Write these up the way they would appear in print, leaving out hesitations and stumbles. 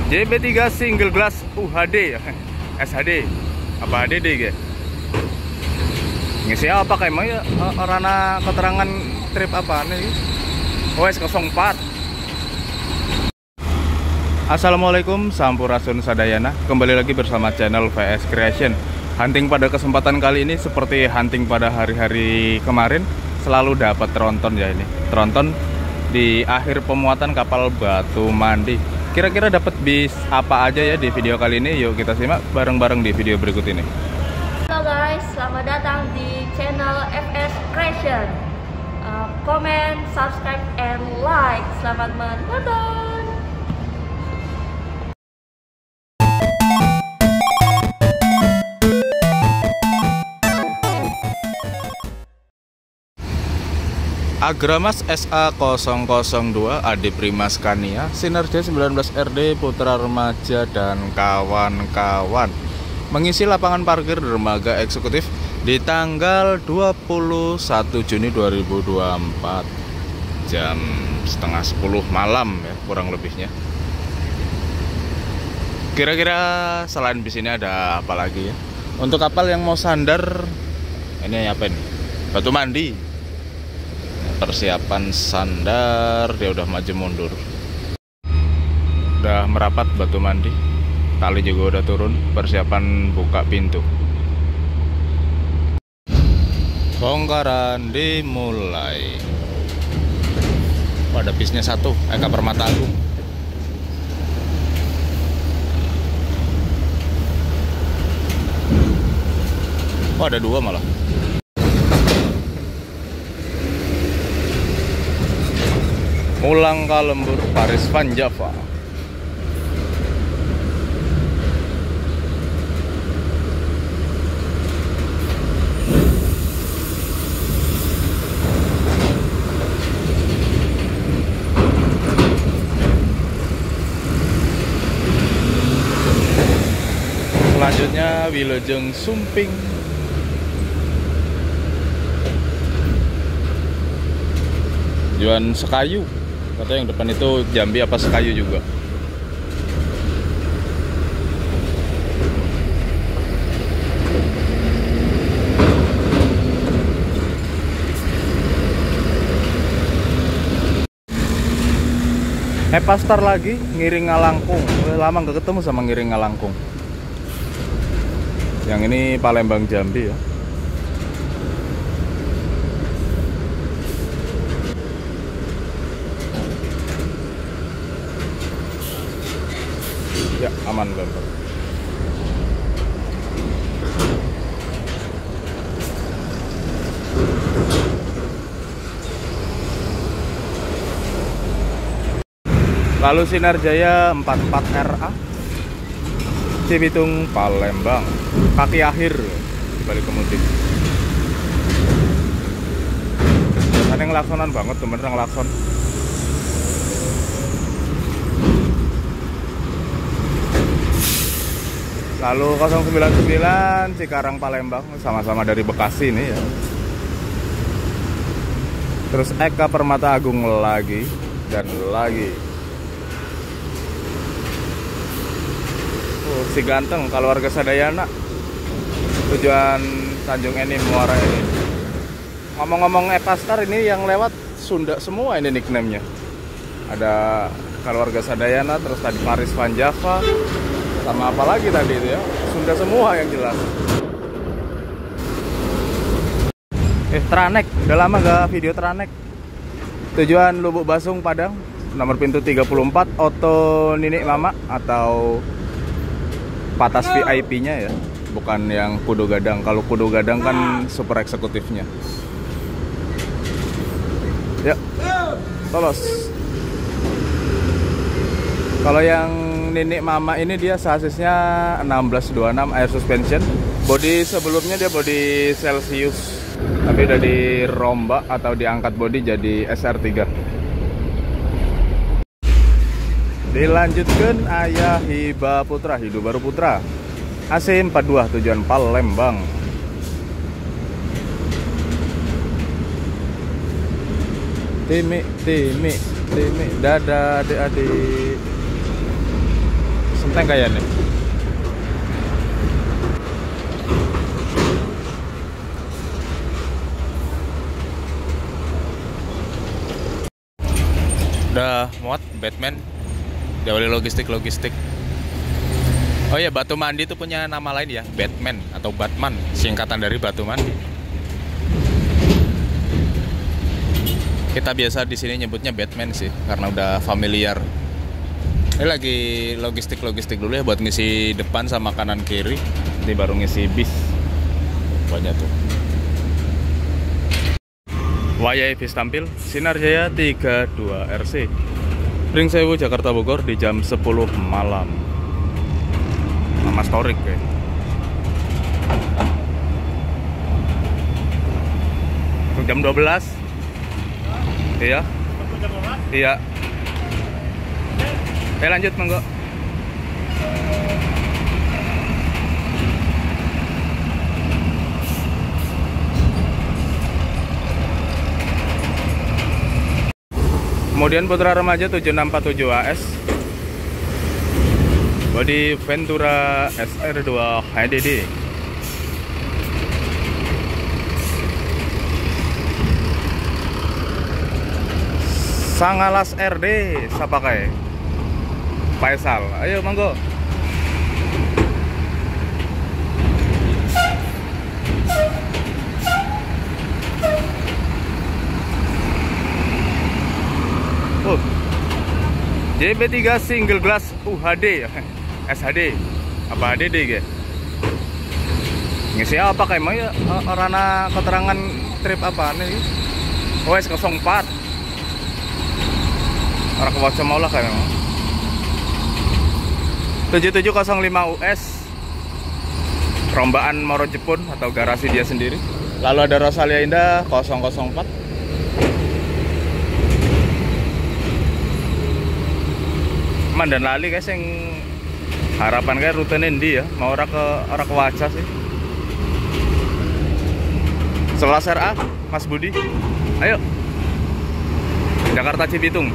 JB3 single glass UHD ya. SHD apa HDD guys. Ngisi apa kayak emang ya rana keterangan trip apa nih? OS04. Assalamualaikum, sampurasun sadayana. Kembali lagi bersama channel VS Creation. Hunting pada kesempatan kali ini seperti hunting pada hari-hari kemarin, selalu dapat tronton ya ini. Tronton di akhir pemuatan kapal Batu Mandi. Kira-kira dapat bis apa aja ya di video kali ini? Yuk kita simak bareng-bareng di video berikut ini. Halo guys, selamat datang di channel VS Creation. Comment, subscribe, and like. Selamat menonton. Agramas SA002 Adi Prima Scania Sinarja 19RD Putra Remaja dan kawan-kawan mengisi lapangan parkir dermaga eksekutif di tanggal 21 Juni 2024 jam setengah 10 malam ya kurang lebihnya. Kira-kira selain bis ini ada apa lagi ya? Untuk kapal yang mau sandar ini apa ini? Batu Mandi. Persiapan sandar, dia udah maju mundur. Udah merapat Batu Mandi. Tali juga udah turun, persiapan buka pintu. Bongkaran dimulai. Oh, ada bisnya satu, Eka Permata Agung. Oh, ada dua malah. Mulang Kalembur Paris Van Java. Selanjutnya Wilujeng Sumping. Juan Sekayu. Katanya yang depan itu Jambi apa Sekayu juga. Pastar lagi Ngiring Ngalangkung. Lama nggak ketemu sama Ngiring Ngalangkung. Yang ini Palembang Jambi ya. Ya, aman gampang. Lalu Sinarjaya 44RA Cibitung Palembang. Kaki akhir balik kemudi. Ada yang ngelaksonan banget tuh, bener ngelakson. Lalu 099 Cikarang Palembang, sama-sama dari Bekasi nih ya. Terus Eka Permata Agung lagi dan lagi. Si ganteng kalau warga Sadayana. Tujuan Tanjung Enim Muara ini. Ngomong-ngomong Pastar ini yang lewat Sunda semua ini nickname-nya. Ada kalau warga Sadayana, terus tadi Paris Van Java. Sama apa lagi tadi itu ya? Sunda semua yang jelas. Tranek, udah lama gak video Tranek. Tujuan Lubuk Basung Padang, nomor pintu 34, Oto Ninik Mama atau Patas VIP-nya ya, bukan yang Kudu Gadang. Kalau Kudu Gadang kan super eksekutifnya. Ya, tolos. Kalau yang Ninik Mama ini dia sasisnya 1626 air suspension. Bodi sebelumnya dia bodi Celsius, tapi udah dirombak atau diangkat bodi jadi SR3. Dilanjutkan Ayah Hiba Putra, Hidu Baru Putra AC42 tujuan Palembang. Timi, dadah adik-adik. Tank kayaknya. Udah muat Batman. Diawali logistik. Oh ya, Batu Mandi itu punya nama lain ya, Batman atau Batman, singkatan dari Batu Mandi. Kita biasa di sini nyebutnya Batman sih, karena udah familiar. Ini lagi logistik dulu ya buat ngisi depan sama kanan kiri. Nanti baru ngisi bis. Banyak tuh. Wayai bis tampil Sinar Jaya 32 RC. Ring Sewu Jakarta Bogor di jam 10 malam. Nama storik ya. Jam 12. Iya. Iya. Lanjut monggo. Kemudian Putra Remaja 7647 AS. Bodi Ventura SR2 HDD. Sangalas RD Sapakai Faisal. Ayo monggo. JB3 single glass UHD SHD apa HDD guys? Ngisi apa kayak emang ya rana keterangan trip apa nih? OS 04 orang kebaca mau lah kayak memang 7705 US rombaan Moro Jepun atau garasi dia sendiri. Lalu ada Rosalia Indah 004. Mandan lali guys, yang harapan kayak rute Nendi ya, mau orang ke Wacah sih. 11 RA Mas Budi. Ayo Jakarta Cibitung.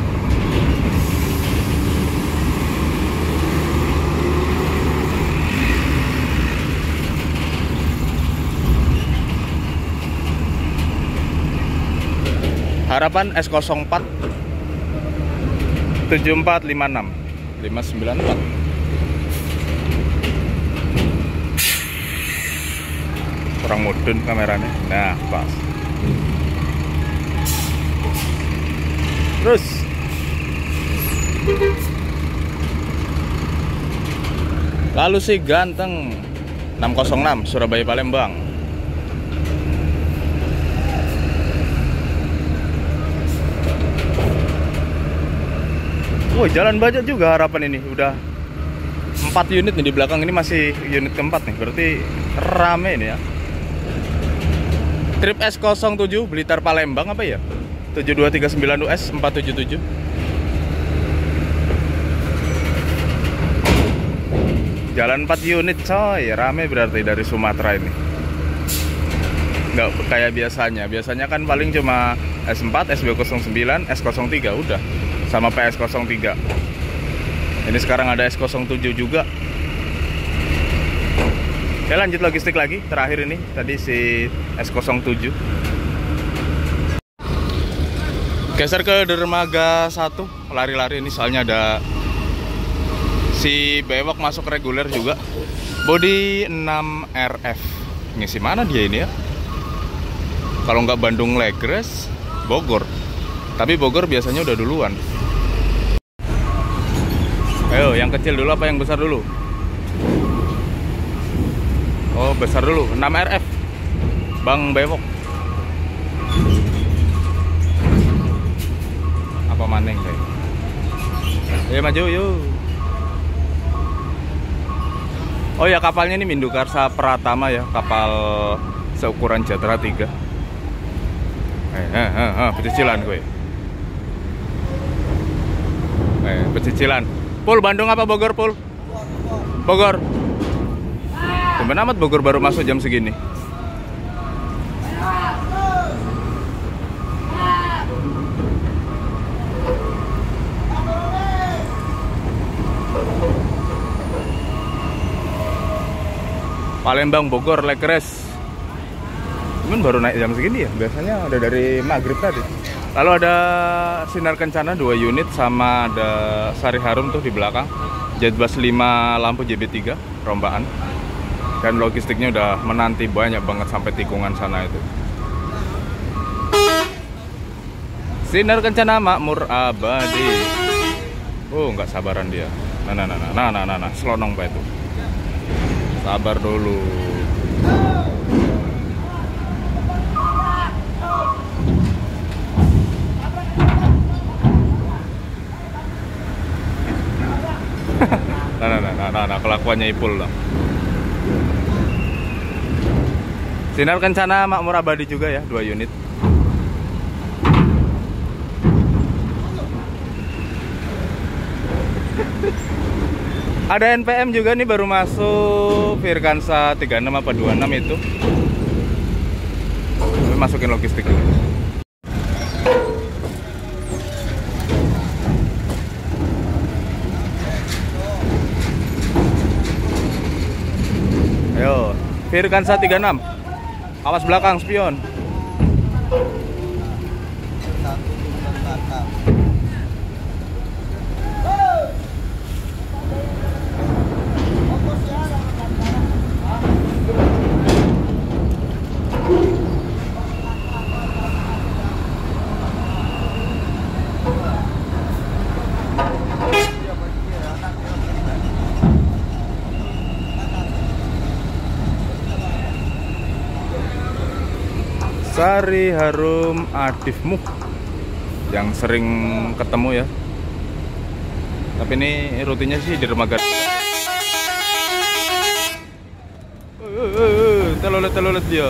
Harapan S04 7456 594. Kurang mudun kameranya. Nah, pas. Terus lalu si ganteng 606 Surabaya Palembang. Woi, jalan budget juga harapan ini. Udah 4 unit nih di belakang, ini masih unit keempat nih. Berarti rame ini ya. Trip S07 Blitar Palembang apa ya? 7239 US 477. Jalan 4 unit coy, rame berarti dari Sumatera ini. Nggak kayak biasanya. Biasanya kan paling cuma S4, SB09, S03 udah. Sama PS03. Ini sekarang ada S07 juga. Ya lanjut logistik lagi. Terakhir ini tadi si S07. Geser ke dermaga 1. Lari-lari ini soalnya ada si bewok masuk reguler juga. Bodi 6 RF. Ngisi mana dia ini ya? Kalau nggak Bandung Legres, Bogor. Tapi Bogor biasanya udah duluan. Ayo, yang kecil dulu apa yang besar dulu? Oh, besar dulu. 6 RF Bang Bewok. Apa maneng kayak? Ayo maju yuk. Oh ya, kapalnya ini Mindukarsa Pratama ya, kapal seukuran Jatra 3. Pecicilan gue. Pecicilan. Pul, Bandung apa Bogor, Pul? Bogor. Tumben amat Bogor baru masuk jam segini. Palembang Bogor leg race. Cuman baru naik jam segini ya, biasanya udah dari maghrib tadi. Lalu ada Sinar Kencana 2 unit sama ada Sari Harum tuh di belakang. Jetbus 5 lampu JB3 rombaan. Dan logistiknya udah menanti banyak banget sampai tikungan sana itu. Sinar Kencana makmur abadi. Nggak sabaran dia. Nah, selonong pak itu. Sabar dulu. Nah, kelakuannya Ipul lah. Sinar Kencana makmur abadi juga ya, 2 unit. Ada NPM juga nih baru masuk Firkansa 36 apa 26 itu. Masukin logistik dulu. Ayo, Firkansa 36. Awas belakang spion. Sari Harum Adifmu yang sering ketemu ya. Tapi ini rutinnya sih di Remaga. Telolet dia.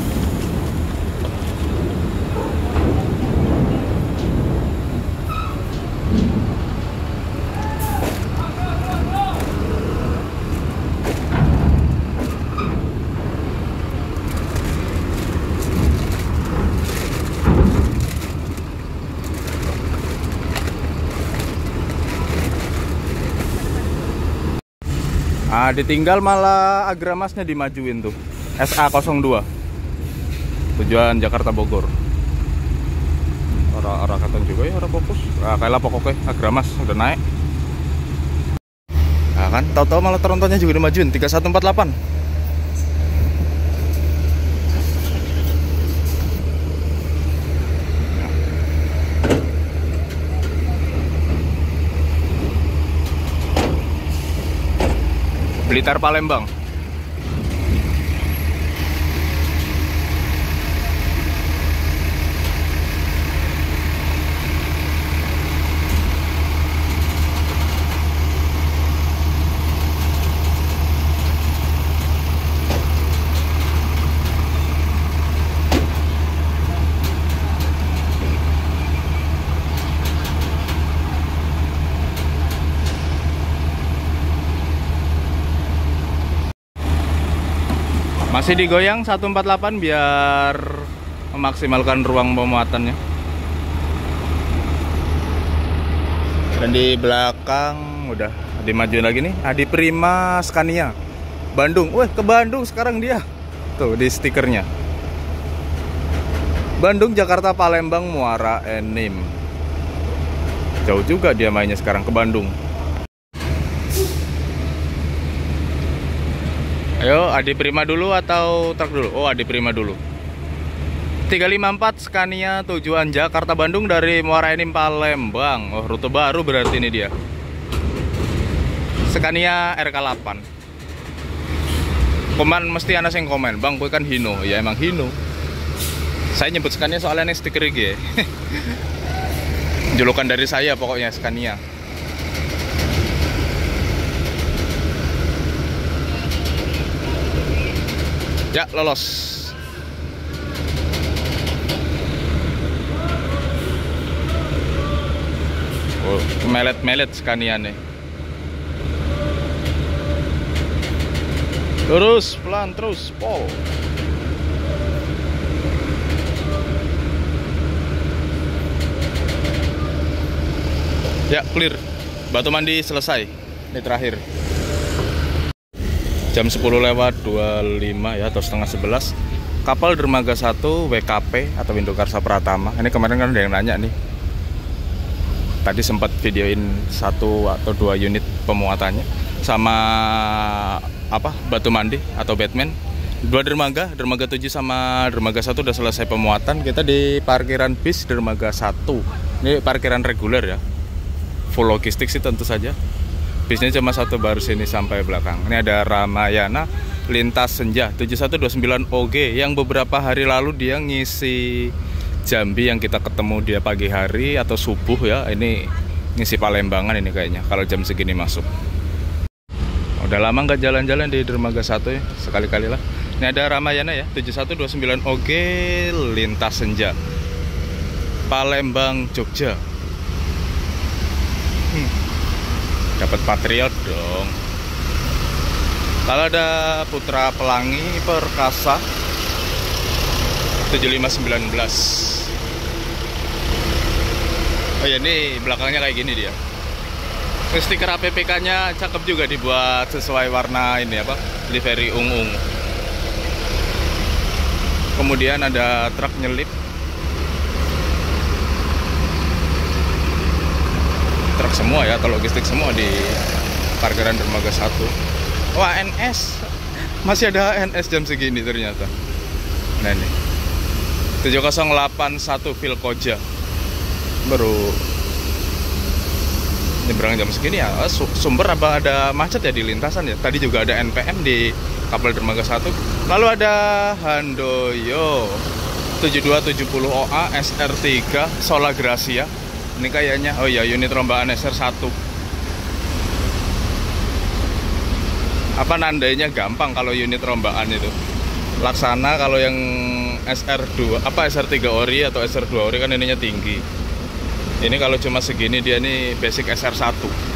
Ditinggal malah Agramasnya dimajuin tuh. SA02 tujuan Jakarta Bogor. Orang katanya juga ya orang fokus. Kayaklah pokoknya Agramas udah naik. Nah kan, tahu-tahu malah terontonnya juga dimajuin 3148. Blitar Palembang. Masih digoyang 148 biar memaksimalkan ruang pemuatannya. Dan di belakang udah dimajuin lagi nih Adi Prima Scania Bandung. Wih, ke Bandung sekarang dia. Tuh di stikernya. Bandung, Jakarta, Palembang, Muara Enim. Jauh juga dia mainnya sekarang ke Bandung. Ayo, Adi Prima dulu atau truk dulu? Oh, Adi Prima dulu. 354 Scania tujuan Jakarta Bandung dari Muara Enim Palembang. Oh, rute baru berarti ini dia. Scania RK8. Komen mesti anak yang komen, "Bang, gue kan Hino." Ya emang Hino. Saya nyebut Scania soalnya ini stiker ya. Julukan dari saya pokoknya Scania. Ya, lolos. Oh, melet-melet Scania nih. Terus, pelan, terus, pol. Ya, clear. Batu mandi selesai. Ini terakhir. Jam 10:25 ya, atau setengah 11. Kapal dermaga 1 WKP atau Windokarsa Pratama. Ini kemarin kan ada yang nanya nih. Tadi sempat videoin 1 atau 2 unit pemuatannya sama apa? Batu mandi atau Batman. 2 dermaga 7 sama dermaga 1 udah selesai pemuatan. Kita di parkiran bis dermaga 1. Ini parkiran reguler ya. Full logistik sih tentu saja. Bisnya cuma 1 baru sini sampai belakang. Ini ada Ramayana Lintas Senja 7129 OG yang beberapa hari lalu dia ngisi Jambi, yang kita ketemu dia pagi hari atau subuh ya. Ini ngisi Palembangan ini kayaknya kalau jam segini masuk. Udah lama nggak jalan-jalan di dermaga 1 ya, sekali-kali lah. Ini ada Ramayana ya 7129 OG Lintas Senja Palembang Jogja. Dapat Patriot dong. Kalau ada Putra Pelangi Perkasa 7519. Oh ya, ini belakangnya kayak gini dia. Stiker APPK-nya cakep juga, dibuat sesuai warna ini apa? Livery ungu. Kemudian ada truk nyelip. Truk semua ya, atau logistik semua di parkiran dermaga 1. Wah, NS. Masih ada NS jam segini ternyata. Nah ini 7081 Vilkoja. Baru nyebrang jam segini ya. Sumber apa ada macet ya di lintasan ya. Tadi juga ada NPM di kapal dermaga 1. Lalu ada Handoyo 7270 OA SR3 Sola Gracia. Ini kayaknya, oh ya, unit rombaan SR1. Apa nandainya gampang kalau unit rombaan itu. Laksana kalau yang SR2, apa SR3 ori atau SR2 ori kan ininya tinggi. Ini kalau cuma segini dia nih basic SR1.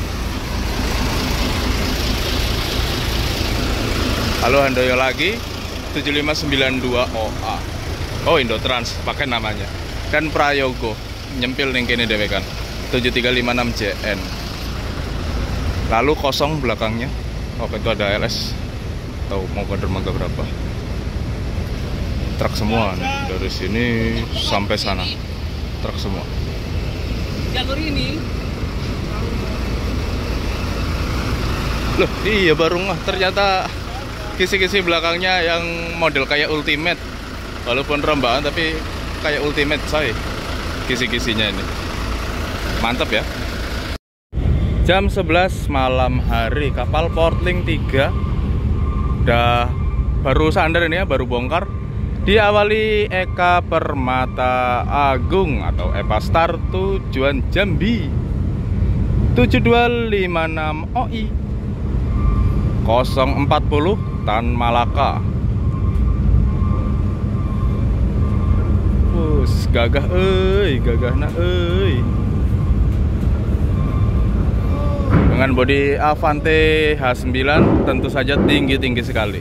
Lalu Handoyo lagi 7592 OA. Oh, Indotrans pakai namanya. Dan Prayogo nyempil ning kene dhewe kan 7356 JN. Lalu kosong belakangnya. Oh, itu ada LS. Tahu mau ke dermaga berapa? Truk semua nih, dari sini sampai sana. Truk semua. Jalur ini. Loh, iya baru ngeh ternyata kisi-kisi belakangnya yang model kayak Ultimate. Walaupun rombaan tapi kayak Ultimate coy. Kisi-kisinya ini mantap ya. Jam 11 malam hari, kapal Portling 3 udah baru sandar ini ya, baru bongkar. Diawali Eka Permata Agung atau Epa Star tujuan Jambi 7256 OI 040 Tan Malaka. Gagah gagahna dengan bodi Avante H9 tentu saja tinggi sekali.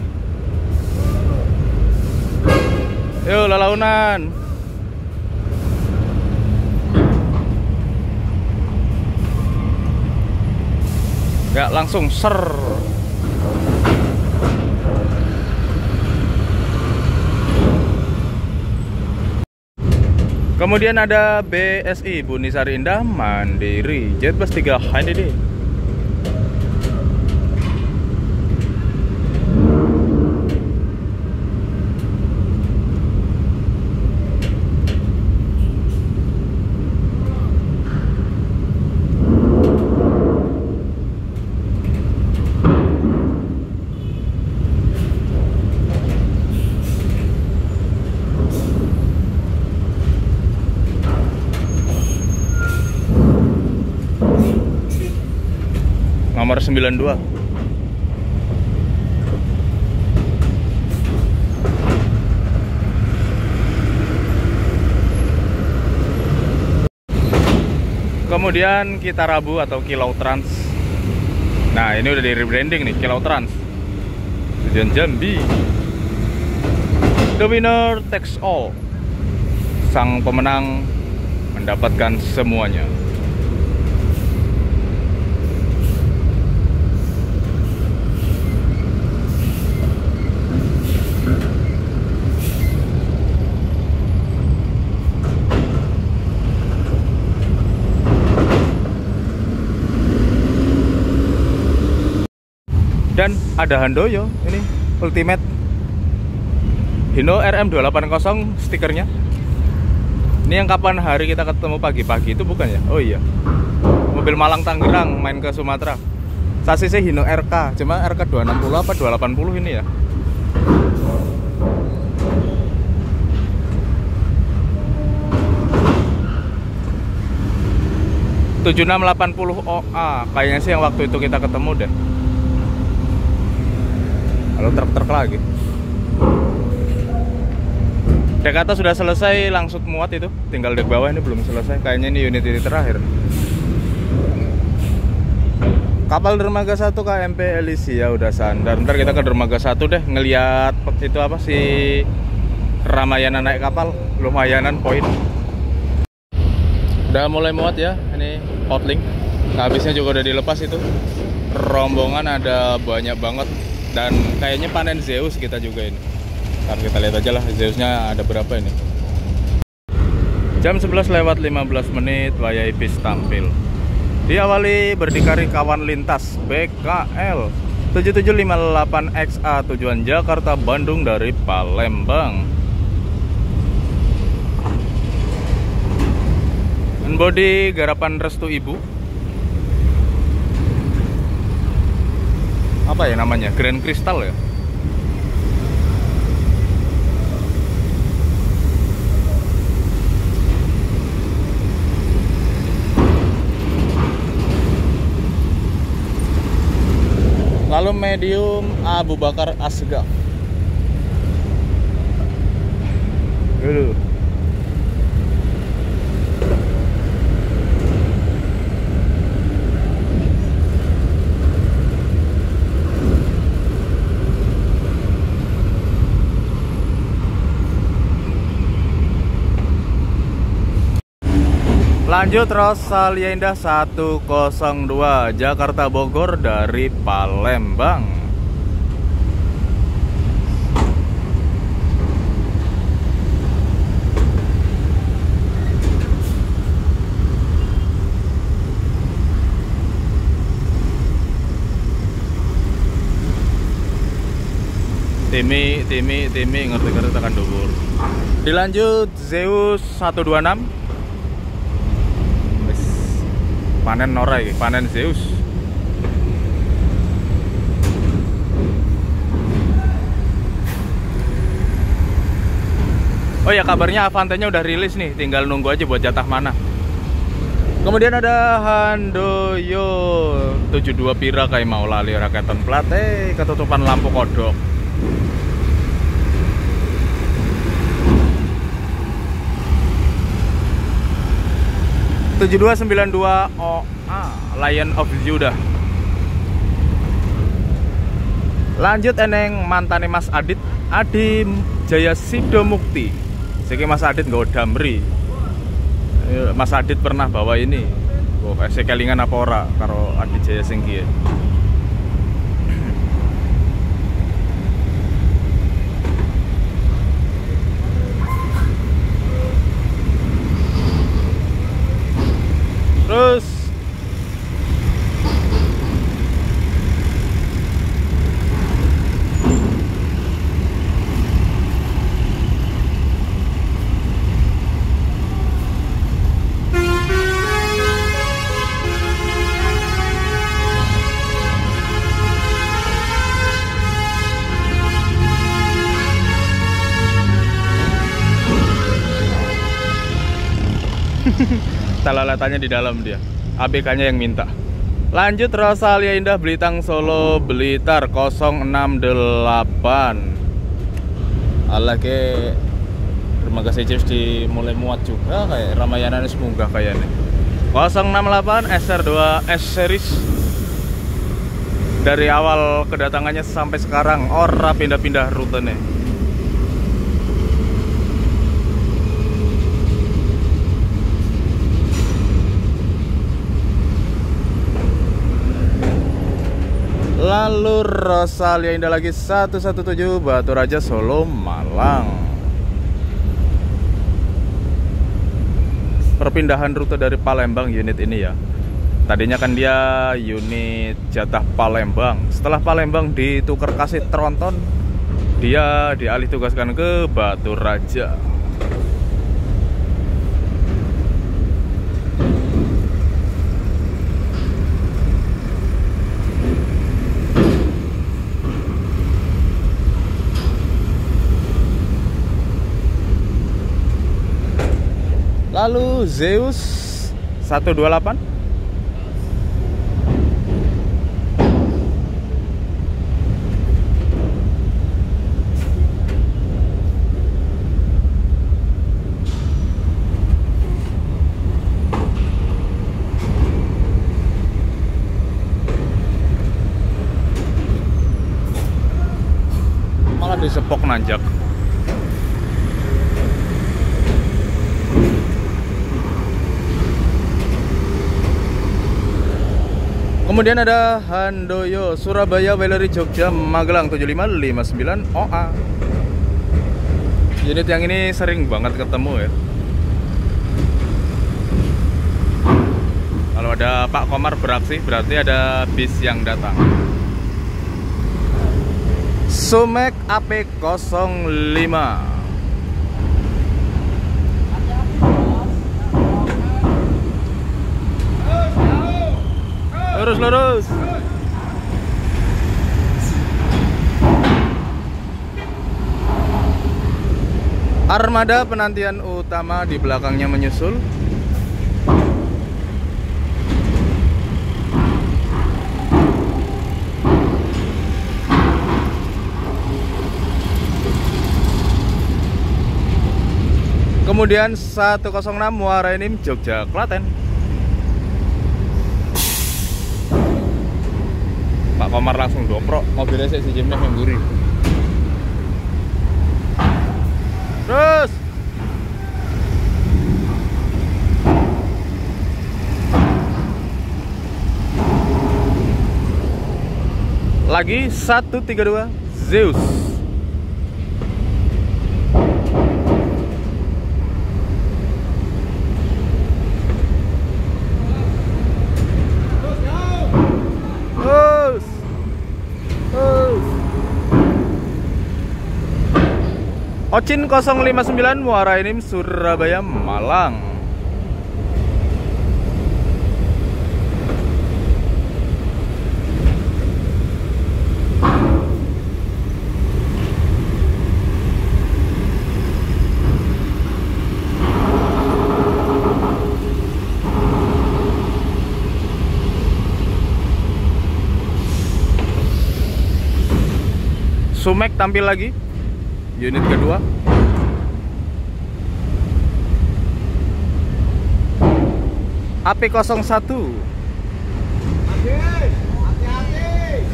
Yuk lalaunan. Ya langsung ser. Kemudian ada BSI Bunisari Indah Mandiri Jet Bus 3 HDD. Nomor 92. Kemudian kita Rabu atau Kilau Trans. Nah, ini udah di rebranding nih, Kilau Trans. Tujuan Jambi. The winner takes all. Sang pemenang mendapatkan semuanya. Dan ada Handoyo ini Ultimate Hino RM280 stikernya. Ini yang kapan hari kita ketemu pagi-pagi itu bukan ya? Oh iya, mobil Malang Tangerang main ke Sumatera. Sasisnya Hino RK, cuma RK 260 apa 280 ini ya. ...7680 OA kayaknya sih yang waktu itu kita ketemu deh. Kalau truk-truk lagi. Dek atas sudah selesai langsung muat itu, tinggal dek bawah ini belum selesai. Kayaknya ini unit ini terakhir. Kapal dermaga 1 KMP Elysia udah sandar. Ntar kita ke dermaga 1 deh, ngeliat itu apa sih, Ramayana naik kapal, lumayanan poin. Udah mulai muat ya, ini Outling. Habisnya juga udah dilepas itu. Rombongan ada banyak banget. Dan kayaknya panen Zeus kita juga ini. Ntar kita lihat aja lah Zeusnya ada berapa ini. Jam 11:15 WIPis tampil. Diawali berdikari kawan lintas BKL 7758XA tujuan Jakarta Bandung dari Palembang. Bodi garapan Restu Ibu. Apa ya namanya? Grand Crystal ya? Lalu medium Abu Bakar Asgaf. Lanjut Rosalia Indah 102 Jakarta Bogor dari Palembang. Timi ngerti-ngerti tekan dhuwur. Dilanjut Zeus 126. Panen norai, panen Zeus. Oh ya, kabarnya Avante-nya udah rilis nih, tinggal nunggu aja buat jatah mana. Kemudian ada Handoyo 72 Pira kayak mau lali raketan plat, ketutupan lampu kodok. ...7292 OA Lion of Judah. Lanjut eneng mantane Mas Adit Adi Jaya Sido Mukti. Siki Mas Adit nggawa Damri. Mas Adit pernah bawa ini. Oh, kasih kelingan apa ora karo Adi Jaya sing kiye. Terus talalatannya di dalam dia. ABK-nya yang minta. Lanjut Rosalia Indah Belitang Solo Blitar 068. Alah ke dermaga Sejus di mulai muat juga kayak Ramayana ini semunggah kayaknya. 068 SR2 S series. Dari awal kedatangannya sampai sekarang ora pindah-pindah rutenya. Lalu Rosalia Indah lagi 117 Batu Raja Solo Malang. Perpindahan rute dari Palembang unit ini ya. Tadinya kan dia unit jatah Palembang. Setelah Palembang ditukar kasih tronton, dia dialih tugaskan ke Batu Raja. Lalu Zeus 128. Malah disepok nanjak. Kemudian ada Handoyo Surabaya Weleri Jogja Magelang 7559 OA. Unit yang ini sering banget ketemu ya. Kalau ada Pak Komar beraksi berarti ada bis yang datang. Sumek AP05. Lurus. Armada penantian utama di belakangnya menyusul. Kemudian 106 Muara Enim Jogja Klaten. Pak Komar langsung doprok mobilnya si Jimnya yang gurih. Terus lagi 132 Zeus. Ocin 059 Muara Enim Surabaya Malang. Sumek tampil lagi, unit kedua. AP01. Hati-hati.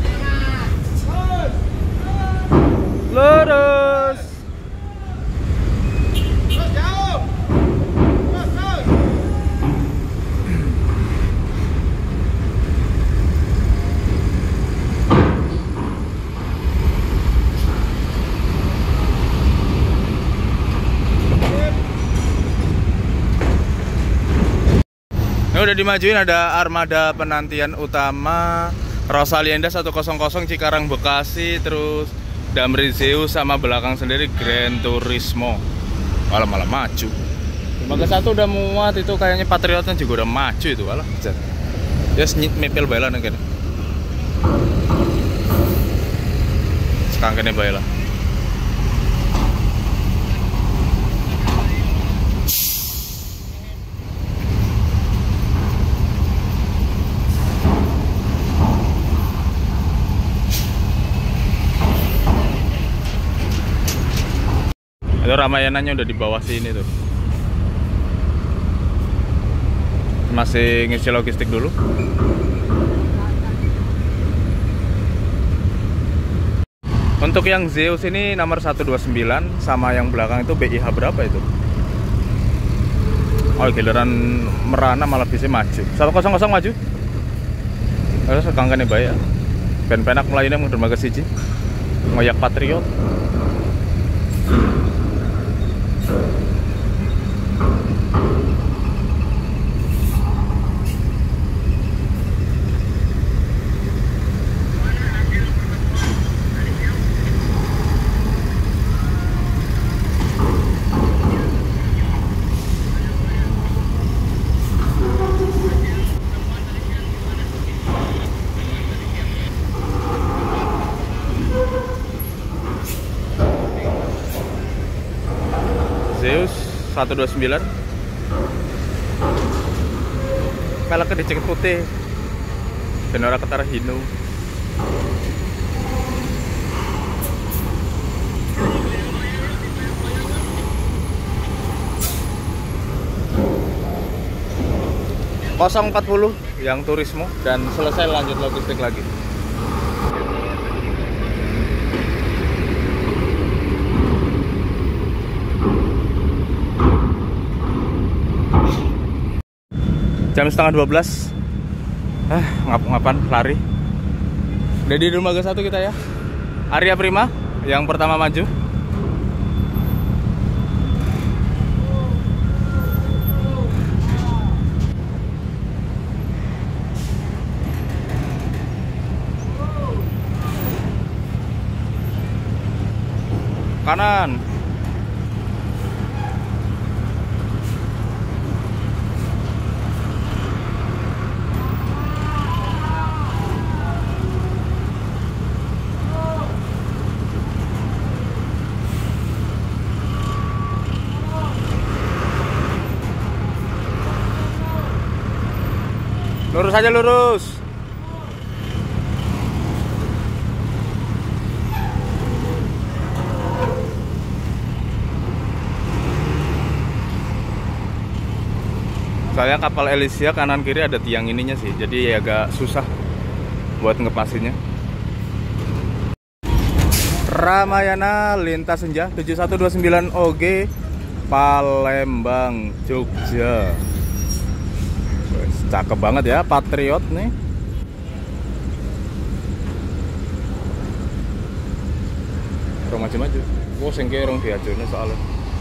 Lurus. Jauh. Udah dimajuin, ada armada penantian utama Rosalienda 100 Cikarang Bekasi, terus Damri Zeus sama belakang sendiri Grand Turismo. Malah maju. 51 udah muat, itu kayaknya Patriotnya juga udah maju itu, walah. Dia senyit mepel baila nengken. Sekangkene baila. Itu Ramayananya udah di bawah sini tuh. Masih ngisi logistik dulu. Untuk yang Zeus ini nomor 129, sama yang belakang itu BIH berapa itu? Oh, giliran merana malah bisa maju. 100 maju. Terus sekangkane bae ya. Ben-penak melayune mung dermaga siji. Ngoyak Patriot. 129. Peleknya dicekit putih. Ben ora ketara hinu. ...040 yang turismo dan selesai lanjut logistik lagi. Jam setengah 12. Ngap-ngapan lari. Udah di dermaga 1 kita ya. Arya Prima yang pertama maju. Kanan. Lurus aja, lurus. Saya kapal Elysia kanan kiri ada tiang ininya sih, jadi agak susah buat ngepasinnya. Ramayana lintas senja 7129 OG Palembang Jogja. Cakep banget ya, Patriot nih. Orang maju-maju. Oh, sing kira orang diajurnya soalnya.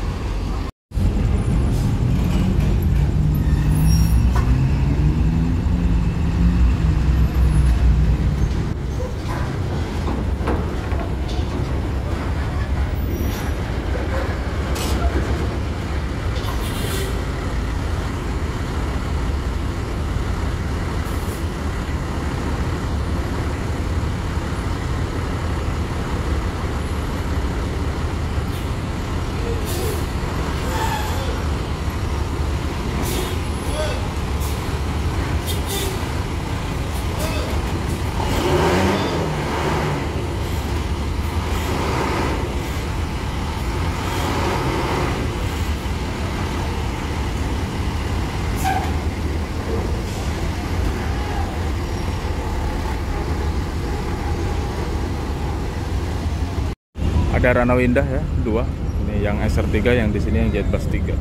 Ada Ranau Indah ya, 2. Ini yang SR3, yang di sini yang Jetbus 3.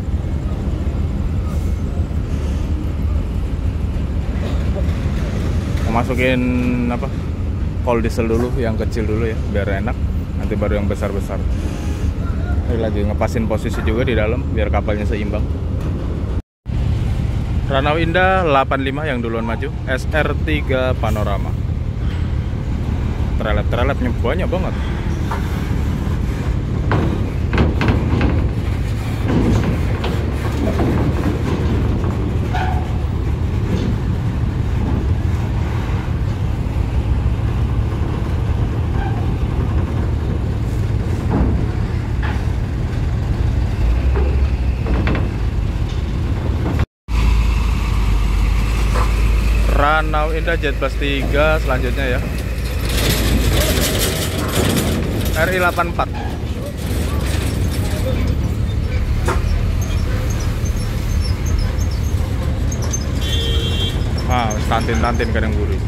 Masukin apa? Kol diesel dulu, yang kecil dulu ya, biar enak. Nanti baru yang besar-besar. Ini lagi ngepasin posisi juga di dalam biar kapalnya seimbang. Ranau Indah 85 yang duluan maju, SR3 Panorama. Trelet-treletnya banyak banget. Ranau Indah Jetbus 3 selanjutnya ya, RI 84. Tantin-tantin kadang gurih.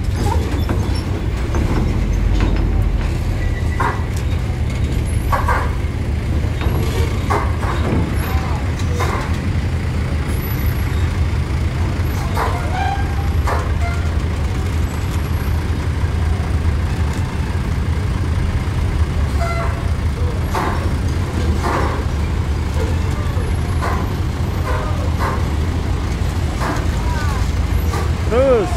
Terus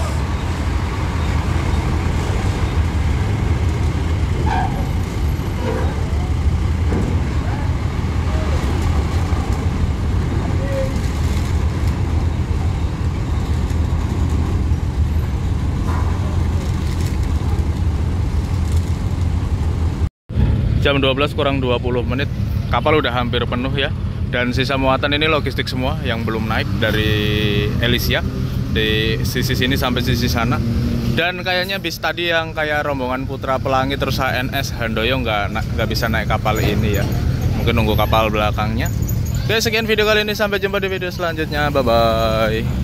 jam 12 kurang 20 menit kapal udah hampir penuh ya. Dan sisa muatan ini logistik semua yang belum naik dari Elysia di sisi sini sampai sisi sana. Dan kayaknya bis tadi yang kayak rombongan Putra Pelangi terus HNS Handoyo nggak bisa naik kapal ini ya. Mungkin nunggu kapal belakangnya. Oke, sekian video kali ini, sampai jumpa di video selanjutnya. Bye bye.